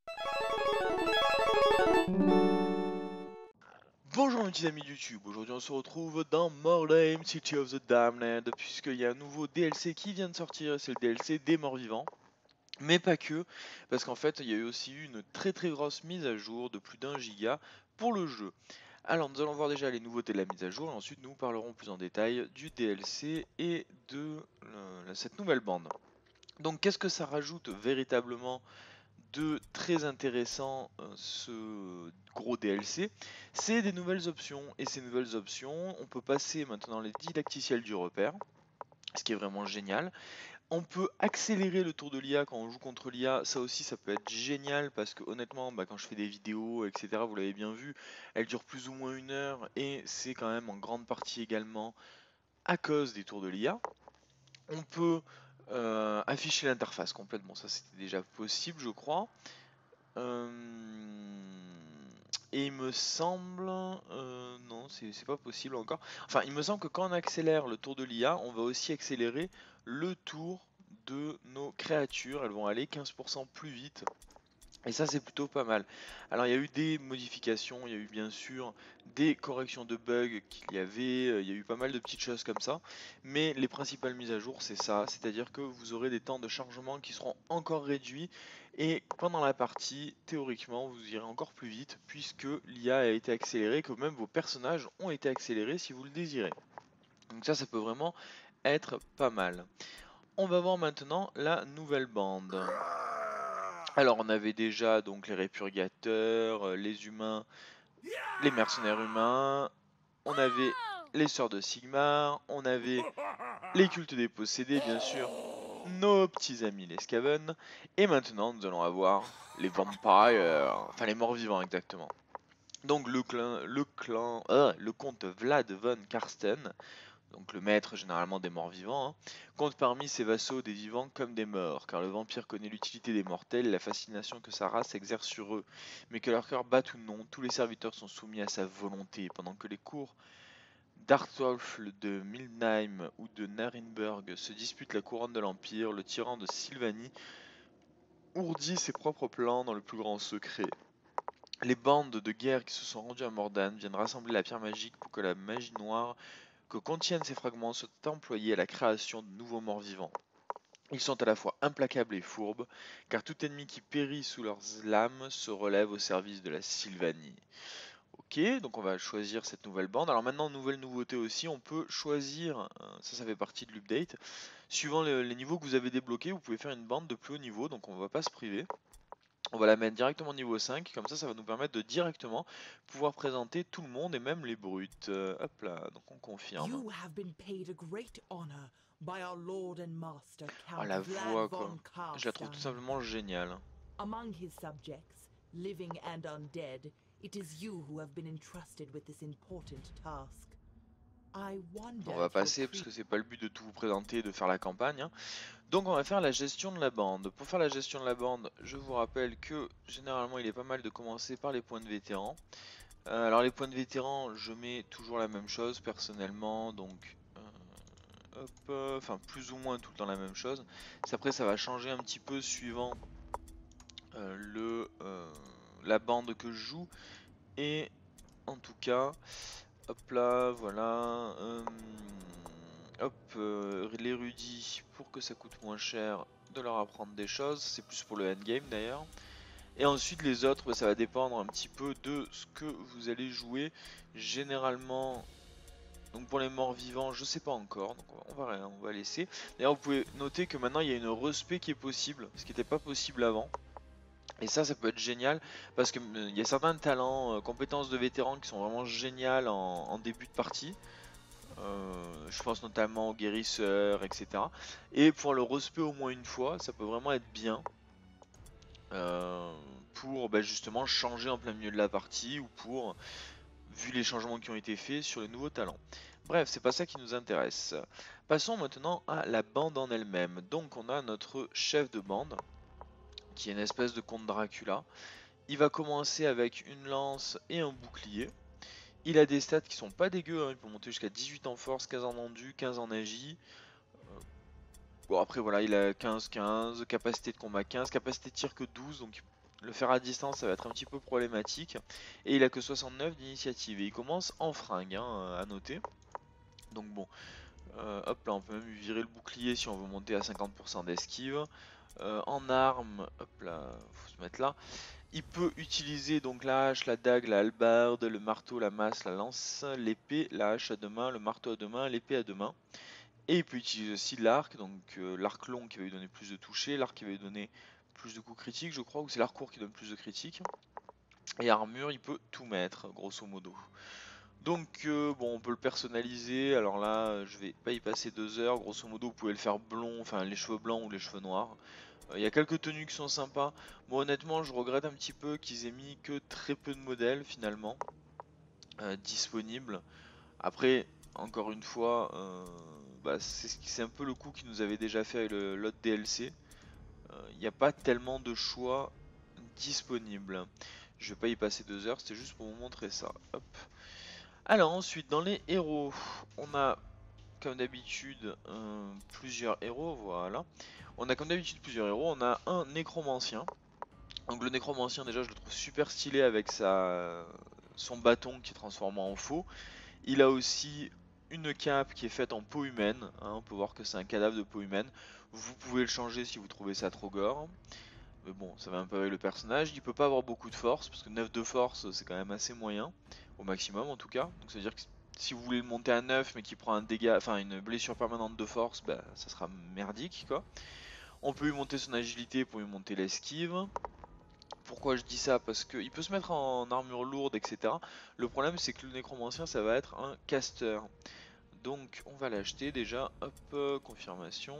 Bonjour mes petits amis de YouTube, aujourd'hui on se retrouve dans Mordheim City of the Damned, puisqu'il y a un nouveau DLC qui vient de sortir, c'est le DLC des morts vivants. Mais pas que, parce qu'en fait il y a eu aussi eu une très grosse mise à jour de plus d'1 giga pour le jeu. Alors nous allons voir déjà les nouveautés de la mise à jour, et ensuite nous parlerons plus en détail du DLC et de cette nouvelle bande. Donc qu'est-ce que ça rajoute véritablement de très intéressant, ce gros DLC, c'est des nouvelles options. Et ces nouvelles options, on peut passer maintenant les didacticiels du repère, ce qui est vraiment génial. On peut accélérer le tour de l'IA quand on joue contre l'IA, ça aussi ça peut être génial parce que honnêtement quand je fais des vidéos etc, vous l'avez bien vu, elles durent plus ou moins 1 heure et c'est quand même en grande partie également à cause des tours de l'IA. On peut afficher l'interface complètement, ça c'était déjà possible je crois. Euh, Et il me semble... non, c'est pas possible encore. Enfin, il me semble que quand on accélère le tour de l'IA, on va aussi accélérer le tour de nos créatures. Elles vont aller 15% plus vite. Et ça c'est plutôt pas mal. Alors il y a eu des modifications, il y a eu bien sûr des corrections de bugs qu'il y avait, il y a eu pas mal de petites choses comme ça. Mais les principales mises à jour c'est ça, c'est-à-dire que vous aurez des temps de chargement qui seront encore réduits. Et pendant la partie, théoriquement, vous irez encore plus vite puisque l'IA a été accélérée, que même vos personnages ont été accélérés si vous le désirez. Donc ça peut vraiment être pas mal. On va voir maintenant la nouvelle bande. Alors on avait déjà donc les répurgateurs, les humains, les mercenaires humains, on avait les sœurs de Sigmar, on avait les cultes des possédés bien sûr, nos petits amis les Skaven, et maintenant nous allons avoir les vampires, enfin les morts vivants exactement. Donc le comte Vlad von Karsten, donc le maître généralement des morts vivants, compte parmi ses vassaux des vivants comme des morts, car le vampire connaît l'utilité des mortels et la fascination que sa race exerce sur eux, mais que leur cœur batte ou non, tous les serviteurs sont soumis à sa volonté, pendant que les cours d'Artolf de Mildheim ou de Narenburg se disputent la couronne de l'Empire, le tyran de Sylvanie ourdit ses propres plans dans le plus grand secret. Les bandes de guerre qui se sont rendues à Mordan viennent rassembler la pierre magique pour que la magie noire que contiennent ces fragments soit employée à la création de nouveaux morts vivants. Ils sont à la fois implacables et fourbes, car tout ennemi qui périt sous leurs lames se relève au service de la Sylvanie. Ok, donc on va choisir cette nouvelle bande. Alors maintenant, nouvelle nouveauté aussi, on peut choisir, ça fait partie de l'update, suivant les niveaux que vous avez débloqués, vous pouvez faire une bande de plus haut niveau, donc on ne va pas se priver. On va la mettre directement niveau 5, comme ça va nous permettre de directement pouvoir présenter tout le monde et même les brutes. Hop là, donc on confirme. You have been paid a great honor by our lord and master, Oh Count la Vlad voix quoi, von je la trouve tout Karstein. simplement géniale. Among his subjects, living and undead, it is you who have been entrusted with this important task. I wonder On va if your passer parce que c'est pas le but de tout vous présenter et de faire la campagne. Donc on va faire la gestion de la bande. Pour faire la gestion de la bande, je vous rappelle que généralement il est pas mal de commencer par les points de vétéran. Alors les points de vétéran, je mets toujours la même chose personnellement, donc enfin plus ou moins tout le temps la même chose. Après ça va changer un petit peu suivant la bande que je joue. Et en tout cas, hop là, voilà. L'érudit pour que ça coûte moins cher de leur apprendre des choses, c'est plus pour le endgame d'ailleurs. Et ensuite les autres, ça va dépendre un petit peu de ce que vous allez jouer. Généralement, donc pour les morts vivants, je sais pas encore, donc on va laisser. D'ailleurs vous pouvez noter que maintenant il y a une respect qui est possible, ce qui n'était pas possible avant. Et ça peut être génial parce que il y a certains talents, compétences de vétérans qui sont vraiment géniales en début de partie. Je pense notamment aux guérisseurs, etc. Et pour le respect au moins une fois, ça peut vraiment être bien pour justement changer en plein milieu de la partie ou pour, vu les changements qui ont été faits sur les nouveaux talents. Bref, c'est pas ça qui nous intéresse. Passons maintenant à la bande en elle-même. Donc on a notre chef de bande qui est une espèce de comte Dracula. Il va commencer avec une lance et un bouclier. Il a des stats qui sont pas dégueux, il peut monter jusqu'à 18 en force, 15 en endu, 15 en agi. Bon après voilà, il a 15-15, capacité de combat 15, capacité de tir que 12, donc le faire à distance ça va être un petit peu problématique. Et il a que 69 d'initiative et il commence en fringue, hein, à noter. Donc bon, hop là on peut même lui virer le bouclier si on veut monter à 50% d'esquive. En arme, hop là, faut se mettre là. Il peut utiliser donc la hache, la dague, la hallebarde, le marteau, la masse, la lance, l'épée, la hache à deux mains, le marteau à deux mains, l'épée à deux mains. Et il peut utiliser aussi l'arc, donc l'arc long qui va lui donner plus de toucher, l'arc qui va lui donner plus de coups critiques je crois, ou c'est l'arc court qui donne plus de critiques. Et armure il peut tout mettre grosso modo. Donc bon on peut le personnaliser, alors là je vais pas y passer 2 heures, grosso modo vous pouvez le faire blond, enfin les cheveux blancs ou les cheveux noirs. Il y a quelques tenues qui sont sympas. Moi honnêtement je regrette un petit peu qu'ils aient mis que très peu de modèles finalement disponibles. Après encore une fois bah, c'est un peu le coup qu'ils nous avaient déjà fait avec l'autre DLC. Il n'y a pas tellement de choix disponibles. Je vais pas y passer 2 heures, c'était juste pour vous montrer ça. Hop. Alors ensuite dans les héros, on a comme d'habitude plusieurs héros, voilà. On a comme d'habitude plusieurs héros, on a un nécromancien. Donc le nécromancien déjà je le trouve super stylé avec son bâton qui est transformé en faux. Il a aussi une cape qui est faite en peau humaine, hein, on peut voir que c'est un cadavre de peau humaine. Vous pouvez le changer si vous trouvez ça trop gore. Mais bon, ça va un peu avec le personnage. Il peut pas avoir beaucoup de force, parce que 9 de force c'est quand même assez moyen, au maximum en tout cas. Donc ça veut dire que si vous voulez le monter à 9 mais qu'il prend un dégât, enfin une blessure permanente de force, bah ça sera merdique quoi. On peut lui monter son agilité pour lui monter l'esquive. Pourquoi je dis ça? Parce qu'il peut se mettre en armure lourde, etc. Le problème c'est que le nécromancien ça va être un caster. Donc on va l'acheter déjà, hop, confirmation.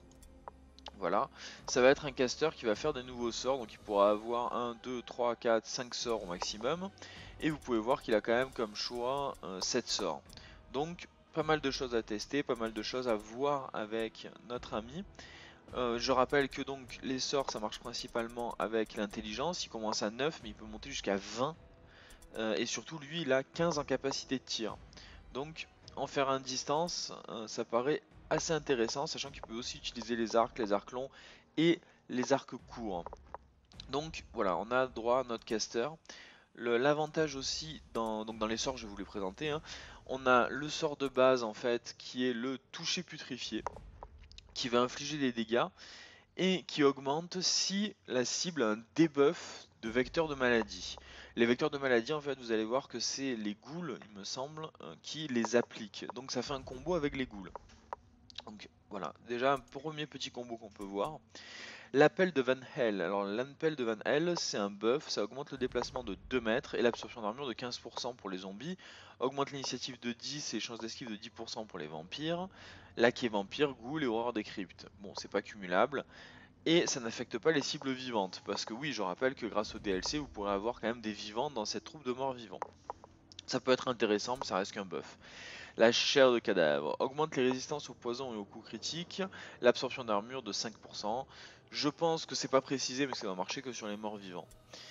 Voilà, ça va être un caster qui va faire des nouveaux sorts, donc il pourra avoir 1, 2, 3, 4, 5 sorts au maximum. Et vous pouvez voir qu'il a quand même comme choix 7 sorts. Donc pas mal de choses à tester, pas mal de choses à voir avec notre ami. Je rappelle que donc les sorts ça marche principalement avec l'intelligence, il commence à 9 mais il peut monter jusqu'à 20. Et surtout lui il a 15 en capacité de tir. Donc en faire un distance ça paraît assez intéressant, sachant qu'il peut aussi utiliser les arcs longs et les arcs courts. Donc voilà, on a droit à notre caster. L'avantage aussi donc dans les sorts je vais vous les présenter, hein, on a le sort de base en fait qui est le toucher putrifié, qui va infliger des dégâts et qui augmente si la cible a un debuff de vecteur de maladie. Les vecteurs de maladie, en fait, vous allez voir que c'est les ghouls, il me semble, qui les appliquent. Donc ça fait un combo avec les ghouls. Donc voilà, déjà un premier petit combo qu'on peut voir. L'appel de Van Hell. Alors l'appel de Van Hell, c'est un buff, ça augmente le déplacement de 2 mètres et l'absorption d'armure de 15% pour les zombies. Augmente l'initiative de 10 et les chances d'esquive de 10% pour les vampires. Laquais vampire, ghoul et horreur des cryptes. Bon, c'est pas cumulable. Et ça n'affecte pas les cibles vivantes, parce que oui, je rappelle que grâce au DLC, vous pourrez avoir quand même des vivants dans cette troupe de morts vivants. Ça peut être intéressant, mais ça reste qu'un buff. La chair de cadavre augmente les résistances au poison et aux coups critiques, l'absorption d'armure de 5%. Je pense que c'est pas précisé, mais ça va marcher que sur les morts vivants.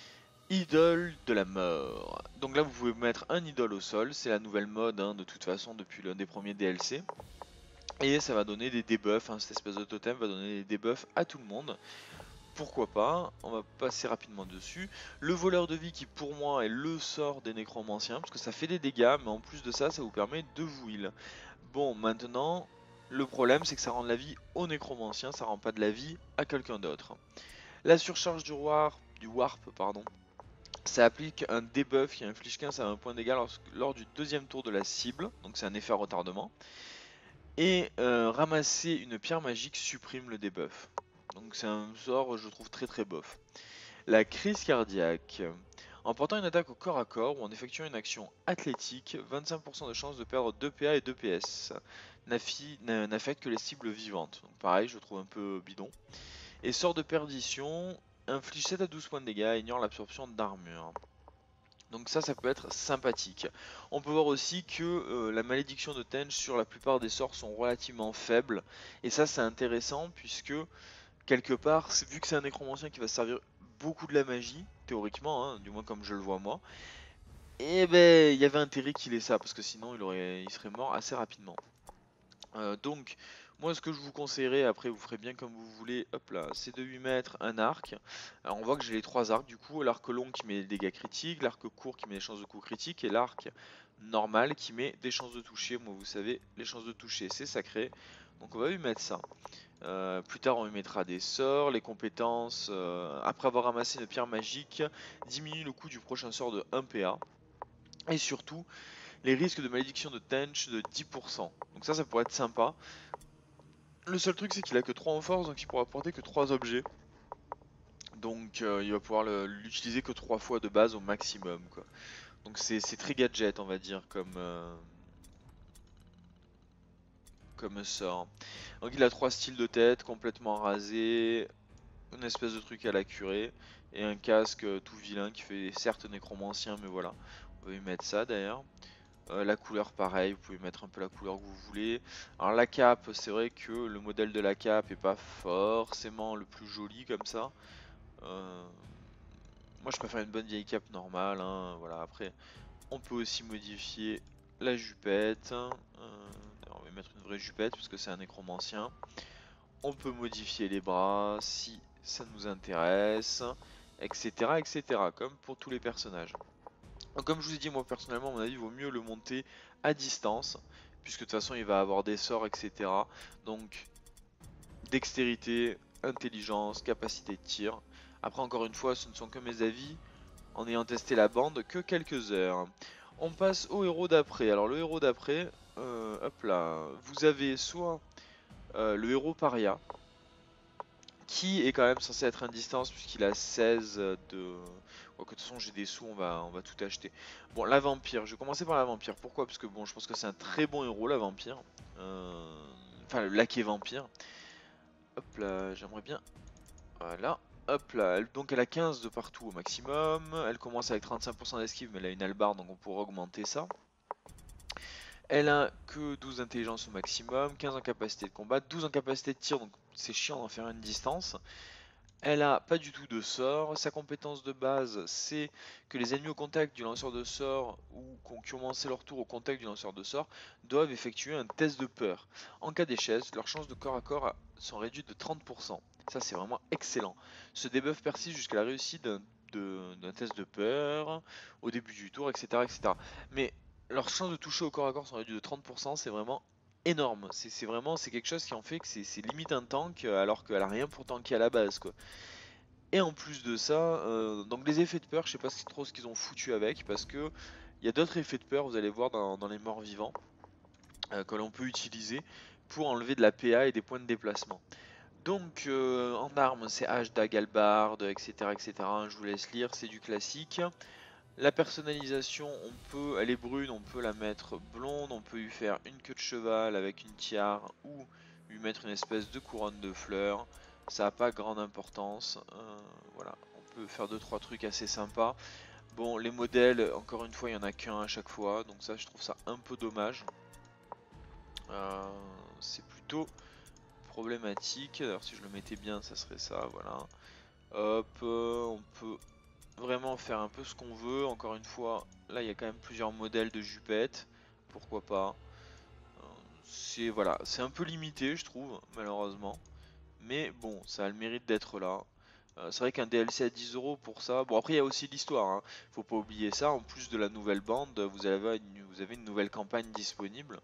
Idole de la mort. Donc là, vous pouvez mettre un idole au sol, c'est la nouvelle mode hein, de toute façon depuis l'un des premiers DLC. Et ça va donner des debuffs, hein, cette espèce de totem va donner des debuffs à tout le monde. Pourquoi pas, on va passer rapidement dessus. Le voleur de vie qui pour moi est le sort des nécromanciens, parce que ça fait des dégâts, mais en plus de ça, ça vous permet de vous heal. Bon, maintenant, le problème c'est que ça rend de la vie au nécromancien, ça rend pas de la vie à quelqu'un d'autre. La surcharge du warp, pardon, ça applique un debuff qui inflige 15 à 1 point de dégâts lors du deuxième tour de la cible, donc c'est un effet à retardement. Et ramasser une pierre magique supprime le debuff. Donc c'est un sort je trouve très très bof. La crise cardiaque. En portant une attaque au corps à corps ou en effectuant une action athlétique, 25% de chance de perdre 2 PA et 2 PS. N'affecte que les cibles vivantes. Donc pareil, je trouve un peu bidon. Et sort de perdition, inflige 7 à 12 points de dégâts et ignore l'absorption d'armure. Donc ça peut être sympathique. On peut voir aussi que la malédiction de Tench sur la plupart des sorts sont relativement faibles. Et ça c'est intéressant puisque quelque part, vu que c'est un nécromancien qui va se servir beaucoup de la magie, théoriquement, hein, du moins comme je le vois moi, et ben il y avait intérêt qu'il ait ça, parce que sinon il serait mort assez rapidement. Donc Moi, ce que je vous conseillerais, après vous ferez bien comme vous voulez, hop là, c'est de lui mettre un arc. Alors on voit que j'ai les trois arcs du coup, l'arc long qui met les dégâts critiques, l'arc court qui met les chances de coup critiques et l'arc normal qui met des chances de toucher. Moi vous savez, les chances de toucher c'est sacré, donc on va lui mettre ça. Plus tard on lui mettra des sorts, les compétences, après avoir ramassé une pierre magique, diminue le coût du prochain sort de 1 PA. Et surtout, les risques de malédiction de Tench de 10%. Donc ça pourrait être sympa. Le seul truc c'est qu'il a que 3 en force, donc il pourra porter que 3 objets. Donc il va pouvoir l'utiliser que 3 fois de base au maximum quoi. Donc c'est très gadget on va dire comme sort. Donc il a 3 styles de tête complètement rasés, une espèce de truc à la curée et un casque tout vilain qui fait certes nécromancien mais voilà. On va lui mettre ça d'ailleurs. La couleur pareil, vous pouvez mettre un peu la couleur que vous voulez. Alors la cape, c'est vrai que le modèle de la cape est pas forcément le plus joli comme ça. Euh, Moi je préfère une bonne vieille cape normale, hein. Voilà, après on peut aussi modifier la jupette. On va mettre une vraie jupette parce que c'est un nécromancien. On peut modifier les bras si ça nous intéresse, etc. etc. comme pour tous les personnages. Donc, comme je vous ai dit, moi personnellement, à mon avis, il vaut mieux le monter à distance, puisque de toute façon il va avoir des sorts, etc. Donc dextérité, intelligence, capacité de tir. Après encore une fois, ce ne sont que mes avis, en ayant testé la bande que quelques heures. On passe au héros d'après. Alors le héros d'après, hop là, vous avez soit le héros paria, qui est quand même censé être à distance puisqu'il a 16 de... Bon, de toute façon j'ai des sous, on va tout acheter. Bon, la vampire, je vais commencer par la vampire. Pourquoi? Parce que bon, je pense que c'est un très bon héros la vampire. Enfin, le laquais vampire. Hop là, j'aimerais bien... Voilà. Hop là, donc elle a 15 de partout au maximum. Elle commence avec 35% d'esquive, mais elle a une hallebarde, donc on pourra augmenter ça. Elle a que 12 d'intelligence au maximum, 15 en capacité de combat, 12 en capacité de tir, donc c'est chiant d'en faire une distance. Elle a pas du tout de sort. Sa compétence de base, c'est que les ennemis au contact du lanceur de sort ou qui ont commencé leur tour au contact du lanceur de sort doivent effectuer un test de peur. En cas d'échec, leurs chances de corps à corps sont réduites de 30%. Ça, c'est vraiment excellent. Ce debuff persiste jusqu'à la réussite d'un test de peur au début du tour, etc., etc. Mais leurs chances de toucher au corps à corps sont réduites de 30%, c'est vraiment énorme. C'est quelque chose qui en fait que c'est limite un tank alors qu'elle a rien pour tanker à la base quoi. Et en plus de ça, donc les effets de peur, je sais pas trop ce qu'ils ont foutu avec parce que il y a d'autres effets de peur, vous allez voir dans les morts vivants que l'on peut utiliser pour enlever de la PA et des points de déplacement. Donc en armes, c'est hache, dague, hallebarde, etc., etc. Je vous laisse lire, c'est du classique. La personnalisation, elle est brune, on peut la mettre blonde, on peut lui faire une queue de cheval avec une tiare ou lui mettre une espèce de couronne de fleurs. Ça n'a pas grande importance. Voilà, on peut faire 2-3 trucs assez sympas. Bon, les modèles, encore une fois, il n'y en a qu'un à chaque fois, donc ça, je trouve ça un peu dommage. C'est plutôt problématique. Alors, si je le mettais bien, ça serait ça, voilà. Hop, on peut vraiment faire un peu ce qu'on veut. Encore une fois, là il y a quand même plusieurs modèles de jupettes, pourquoi pas. C'est voilà, c'est un peu limité je trouve, malheureusement. Mais bon, ça a le mérite d'être là. C'est vrai qu'un DLC à 10 € pour ça. Bon après il y a aussi l'histoire, hein. Faut pas oublier ça. En plus de la nouvelle bande, vous avez une nouvelle campagne disponible.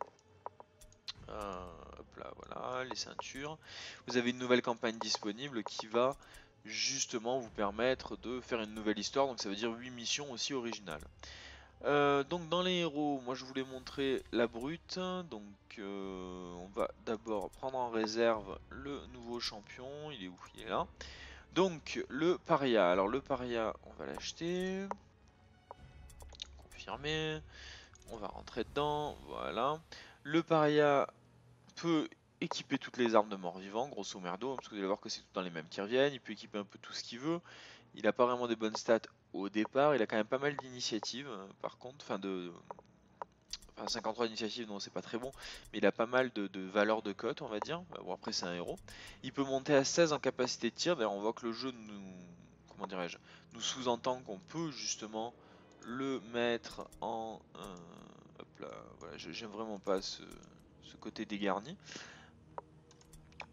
Hop là, voilà, les ceintures. Vous avez une nouvelle campagne disponible qui va justement vous permettre de faire une nouvelle histoire, donc ça veut dire 8 missions aussi originales. Donc dans les héros, moi je voulais montrer la brute, donc on va d'abord prendre en réserve le nouveau champion, il est où? Il est là. Donc le paria, alors le paria on va l'acheter, confirmer, on va rentrer dedans, voilà. Le paria peut équiper toutes les armes de mort-vivant, grosso merdo, parce que vous allez voir que c'est tout dans les mêmes qui reviennent, il peut équiper un peu tout ce qu'il veut. Il a pas vraiment des bonnes stats au départ, il a quand même pas mal d'initiatives par contre, enfin 53 d'initiative non c'est pas très bon, mais il a pas mal de valeurs de cote on va dire, bon après c'est un héros. Il peut monter à 16 en capacité de tir, d'ailleurs on voit que le jeu comment dirais-je, nous sous-entend qu'on peut justement le mettre en... hop là, voilà, j'aime vraiment pas ce côté dégarni.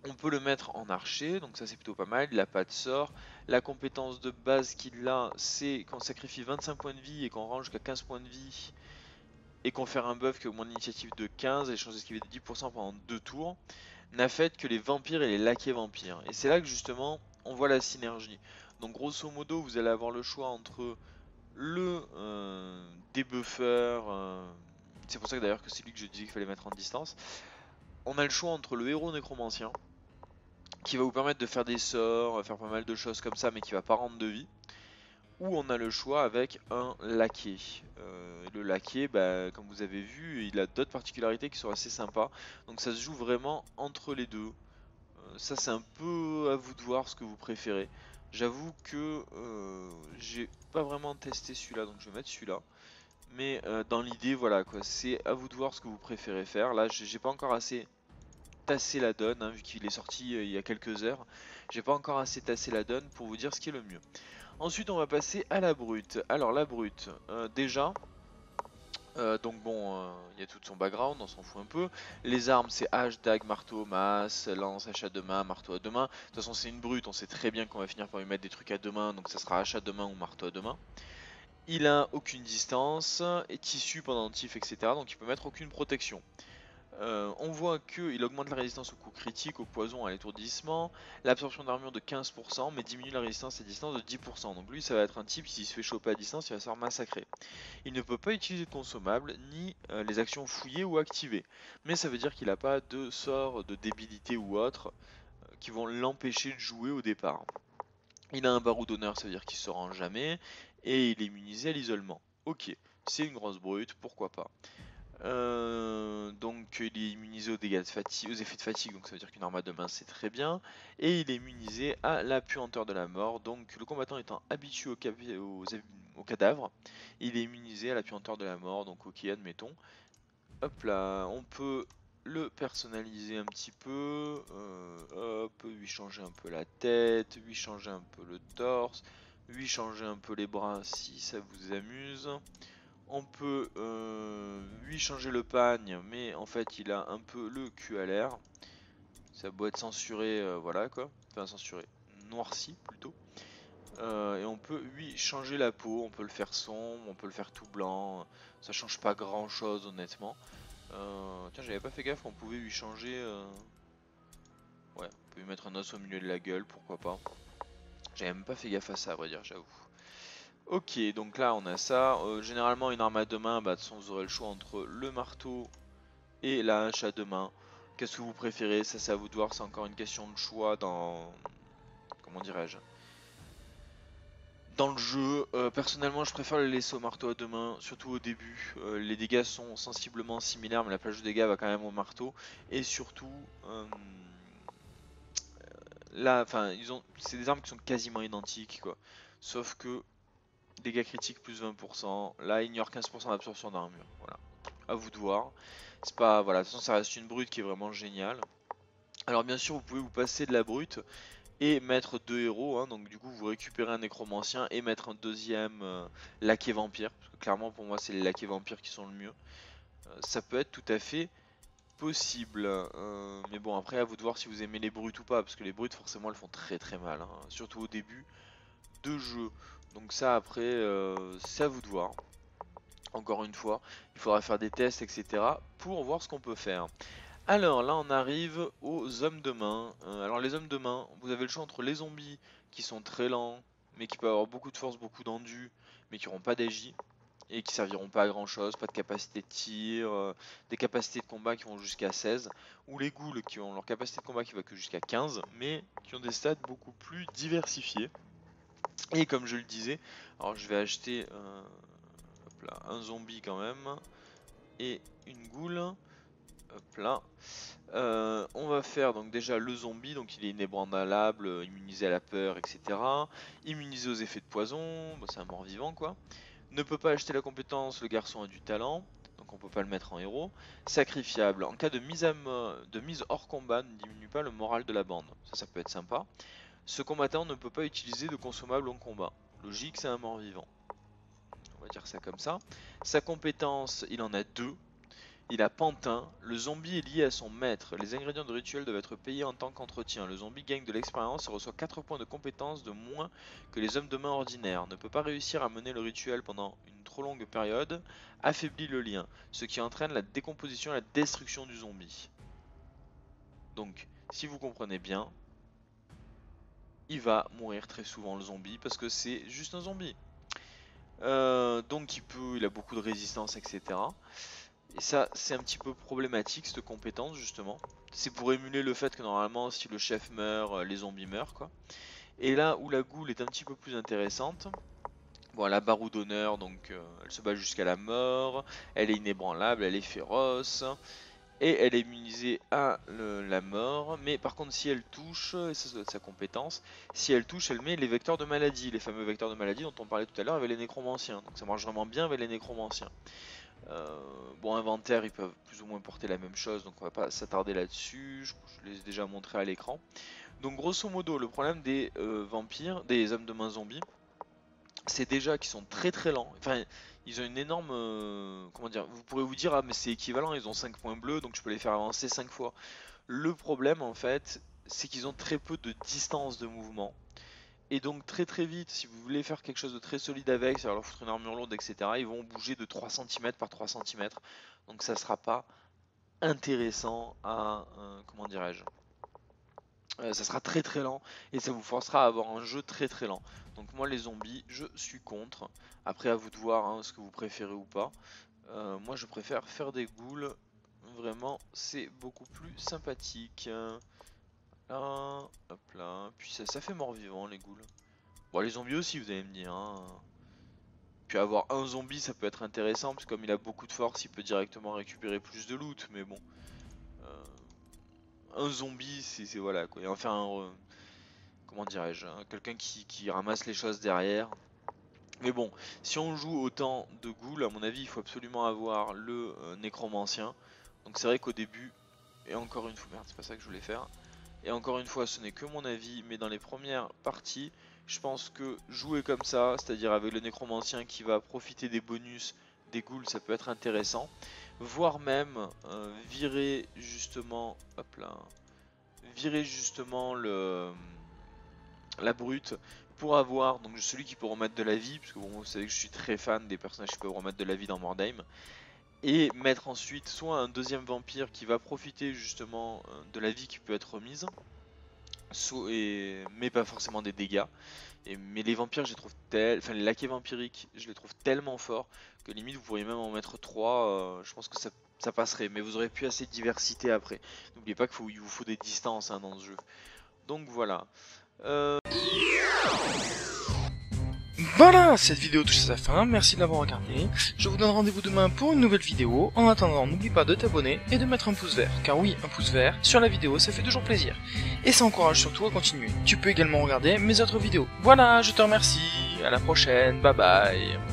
On peut le mettre en archer, donc ça c'est plutôt pas mal, il n'a pas de sort. La compétence de base qu'il a, c'est qu'on sacrifie 25 points de vie et qu'on range jusqu'à 15 points de vie et qu'on fait un buff qui augmente l'initiative de 15 et les chances d'esquiver de 10% pendant 2 tours, n'a fait que les vampires et les laquais vampires. Et c'est là que justement on voit la synergie. Donc grosso modo vous allez avoir le choix entre le débuffer, c'est pour ça que d'ailleurs que c'est lui que je disais qu'il fallait mettre en distance. On a le choix entre le héros nécromancien, qui va vous permettre de faire des sorts, faire pas mal de choses comme ça, mais qui va pas rendre de vie. Ou on a le choix avec un laquais. Le laquais, bah, comme vous avez vu, il a d'autres particularités qui sont assez sympas. Donc ça se joue vraiment entre les deux. Ça c'est un peu à vous de voir ce que vous préférez. J'avoue que j'ai pas vraiment testé celui-là, donc je vais mettre celui-là. Mais dans l'idée, voilà quoi, c'est à vous de voir ce que vous préférez faire. Là, j'ai pas encore assez tassé la donne, hein, vu qu'il est sorti il y a quelques heures. J'ai pas encore assez tassé la donne pour vous dire ce qui est le mieux. Ensuite, on va passer à la brute. Alors, la brute, déjà, donc bon, il y a tout son background, on s'en fout un peu. Les armes, c'est hache, dague, marteau, masse, lance, hache à deux mains, marteau à deux mains. De toute façon, c'est une brute, on sait très bien qu'on va finir par lui mettre des trucs à deux mains, donc ça sera hache à deux mains ou marteau à deux mains. Il a aucune distance, et tissu, pendentif, etc. Donc il peut mettre aucune protection. On voit qu'il augmente la résistance aux coups critiques, au poison, à l'étourdissement, l'absorption d'armure de 15%, mais diminue la résistance à distance de 10%. Donc lui, ça va être un type, s'il se fait choper à distance, il va se faire massacrer. Il ne peut pas utiliser de consommables, ni les actions fouillées ou activées. Mais ça veut dire qu'il n'a pas de sort de débilité ou autre qui vont l'empêcher de jouer au départ. Il a un barreau d'honneur, ça veut dire qu'il se rend jamais, et il est immunisé à l'isolement. Ok, c'est une grosse brute, pourquoi pas. Donc il est immunisé aux dégâts de fatigue, aux effets de fatigue, donc ça veut dire qu'une arme à deux mains c'est très bien. Et il est immunisé à la puanteur de la mort, donc le combattant étant habitué aux cadavres, il est immunisé à la puanteur de la mort, donc ok admettons. Hop là, on peut le personnaliser un petit peu, hop, lui changer un peu la tête, lui changer un peu le torse, lui changer un peu les bras si ça vous amuse. On peut lui changer le pagne, mais en fait il a un peu le cul à l'air. Ça doit être censuré, voilà quoi. Enfin censuré, noirci plutôt. Et on peut lui changer la peau, on peut le faire sombre, on peut le faire tout blanc. Ça change pas grand chose honnêtement. Tiens, j'avais pas fait gaffe qu'on pouvait lui changer... Ouais, on peut lui mettre un os au milieu de la gueule, pourquoi pas. J'avais même pas fait gaffe à ça à vrai dire, j'avoue. Ok, donc là on a ça. Généralement une arme à deux mains, bah de toute façon vous aurez le choix entre le marteau et la hache à deux mains. Qu'est-ce que vous préférez? Ça c'est à vous de voir, c'est encore une question de choix dans... Comment dirais-je? Dans le jeu, personnellement je préfère le laisser au marteau à deux mains, surtout au début. Les dégâts sont sensiblement similaires, mais la plage de dégâts va quand même au marteau. Et surtout, là, enfin, c'est des armes qui sont quasiment identiques, quoi. Sauf que dégâts critiques plus 20%, là ignore 15% d'absorption d'armure. Voilà, à vous de voir. C'est pas, voilà, de toute façon ça reste une brute qui est vraiment géniale. Alors bien sûr vous pouvez vous passer de la brute et mettre deux héros, hein, donc du coup vous récupérez un nécromancien et mettre un deuxième laquais vampire, parce que clairement pour moi c'est les laquais vampires qui sont le mieux. Ça peut être tout à fait possible, mais bon après à vous de voir si vous aimez les brutes ou pas, parce que les brutes forcément elles font très très mal, hein, surtout au début de jeu. Donc ça après c'est à vous de voir. Encore une fois, il faudra faire des tests etc. pour voir ce qu'on peut faire. Alors là on arrive aux hommes de main. Alors les hommes de main, vous avez le choix entre les zombies qui sont très lents, mais qui peuvent avoir beaucoup de force, beaucoup d'endu, mais qui n'auront pas d'AJ, et qui serviront pas à grand chose, pas de capacité de tir, des capacités de combat qui vont jusqu'à 16, ou les ghouls qui ont leur capacité de combat qui va que jusqu'à 15, mais qui ont des stats beaucoup plus diversifiés. Et comme je le disais, alors je vais acheter hop là, un zombie quand même, et une ghoul. Hop là. On va faire donc déjà le zombie, donc il est inébranlable, immunisé à la peur, etc. Immunisé aux effets de poison, bon, c'est un mort-vivant quoi. Ne peut pas acheter la compétence, le garçon a du talent, donc on peut pas le mettre en héros. Sacrifiable, en cas de mise hors combat, ne diminue pas le moral de la bande, ça peut être sympa. Ce combattant ne peut pas utiliser de consommables en combat. Logique, c'est un mort-vivant. On va dire ça comme ça. Sa compétence, il en a deux. Il a Pantin. Le zombie est lié à son maître. Les ingrédients de rituel doivent être payés en tant qu'entretien. Le zombie gagne de l'expérience et reçoit 4 points de compétence de moins que les hommes de main ordinaires. Ne peut pas réussir à mener le rituel pendant une trop longue période. Affaiblit le lien, ce qui entraîne la décomposition et la destruction du zombie. Donc, si vous comprenez bien, il va mourir très souvent le zombie parce que c'est juste un zombie. Donc il a beaucoup de résistance, etc. Et ça, c'est un petit peu problématique, cette compétence, justement. C'est pour émuler le fait que normalement, si le chef meurt, les zombies meurent, quoi. Et là où la Ghoul est un petit peu plus intéressante, bon, elle a barreau d'honneur, donc elle se bat jusqu'à la mort, elle est inébranlable, elle est féroce, et elle est immunisée à la mort. Mais par contre, si elle touche, et ça doit être sa compétence, si elle touche, elle met les vecteurs de maladie, les fameux vecteurs de maladie dont on parlait tout à l'heure avec les nécromanciens. Donc ça marche vraiment bien avec les nécromanciens. Bon, inventaire, ils peuvent plus ou moins porter la même chose, donc on va pas s'attarder là-dessus, je les ai déjà montré à l'écran. Donc grosso modo, le problème des vampires, des hommes de main zombies, c'est déjà qu'ils sont très très lents. Enfin, ils ont une énorme... comment dire, vous pourrez vous dire, ah mais c'est équivalent, ils ont 5 points bleus, donc je peux les faire avancer 5 fois. Le problème en fait, c'est qu'ils ont très peu de distance de mouvement. Et donc très très vite, si vous voulez faire quelque chose de très solide avec, c'est-à-dire leur foutre une armure lourde, etc., ils vont bouger de 3 cm par 3 cm. Donc ça sera pas intéressant à... comment dirais-je, ça sera très très lent et ça vous forcera à avoir un jeu très très lent. Donc moi les zombies, je suis contre. Après à vous de voir hein, ce que vous préférez ou pas. Moi je préfère faire des ghouls. Vraiment c'est beaucoup plus sympathique. Là, hop là. Puis ça fait mort-vivant les ghouls. Bon les zombies aussi vous allez me dire. Hein. Puis avoir un zombie ça peut être intéressant parce que comme il a beaucoup de force il peut directement récupérer plus de loot. Mais bon. Un zombie c'est voilà quoi. Et enfin comment dirais-je, hein, quelqu'un qui ramasse les choses derrière. Mais bon, si on joue autant de ghouls, à mon avis, il faut absolument avoir le nécromancien. Donc c'est vrai qu'au début, et encore une fois, merde, c'est pas ça que je voulais faire. Et encore une fois, ce n'est que mon avis, mais dans les premières parties, je pense que jouer comme ça, c'est-à-dire avec le nécromancien qui va profiter des bonus des ghouls, ça peut être intéressant. Voire même virer justement, hop là, virer justement la brute pour avoir donc celui qui peut remettre de la vie, parce que bon, vous savez que je suis très fan des personnages qui peuvent remettre de la vie dans Mordheim, et mettre ensuite soit un deuxième vampire qui va profiter justement de la vie qui peut être remise, mais pas forcément des dégâts. Mais les vampires, je les trouve enfin les laquais vampiriques, je les trouve tellement forts que limite vous pourriez même en mettre 3, je pense que ça passerait, mais vous aurez plus assez de diversité après. N'oubliez pas qu'il vous faut des distances hein, dans ce jeu. Donc voilà. Voilà, cette vidéo touche à sa fin, merci de l'avoir regardé. Je vous donne rendez-vous demain pour une nouvelle vidéo. En attendant, n'oublie pas de t'abonner et de mettre un pouce vert, car oui, un pouce vert sur la vidéo, ça fait toujours plaisir. Et ça encourage surtout à continuer. Tu peux également regarder mes autres vidéos. Voilà, je te remercie, à la prochaine, bye bye.